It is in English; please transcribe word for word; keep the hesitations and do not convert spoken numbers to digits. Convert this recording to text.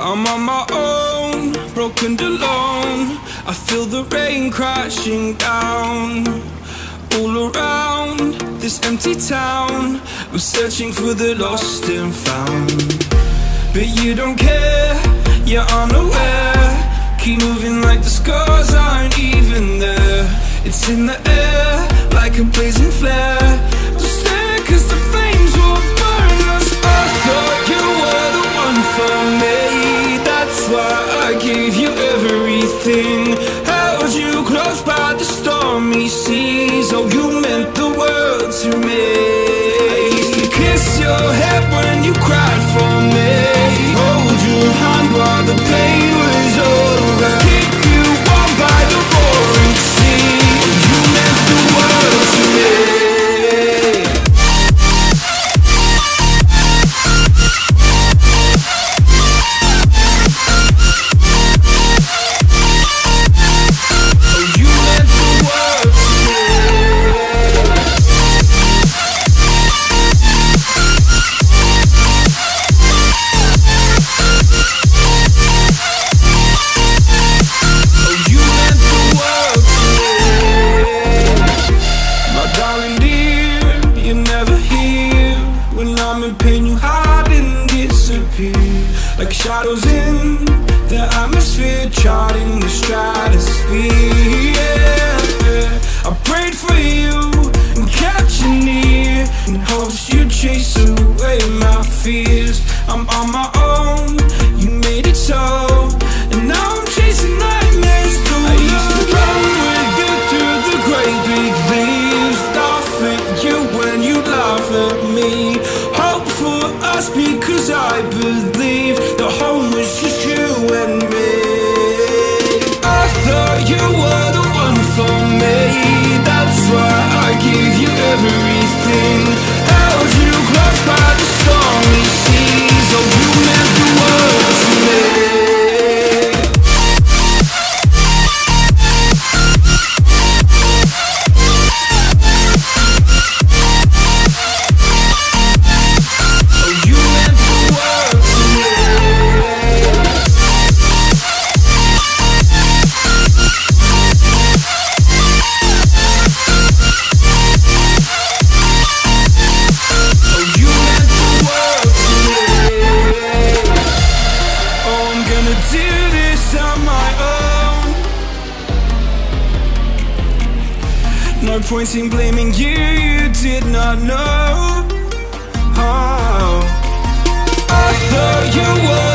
I'm on my own, broken and alone. I feel the rain crashing down all around this empty town. I'm searching for the lost and found, but you don't care, you're unaware. Keep moving like the scars aren't even there. It's in the air like a blazing flare. Don't stare cause the flames will burn us. I thought you were the one for me, that's why I gave you everything. Held you close by the stormy seas. Oh, you meant the world to me. I used to kiss your head when you cried for me, hold your hand while the pain was over, keep you warm by the roaring sea. Oh, you meant the world to me. Like shadows in the atmosphere, charting the stratosphere. Yeah. I prayed for you and kept you near in hopes you'd chase away my fears. I'm on my own, you made it so, and now I'm chasing nightmares through. I used to run with you through the great big leaves, laugh at you when you laugh at me. Hope for us because I believe the home was just you and me. I thought you were the one for me, that's why I gave you everything. Held you close by the stormy seas. Oh, you meant the world to me. No point in blaming you, you did not know. Oh, I thought you were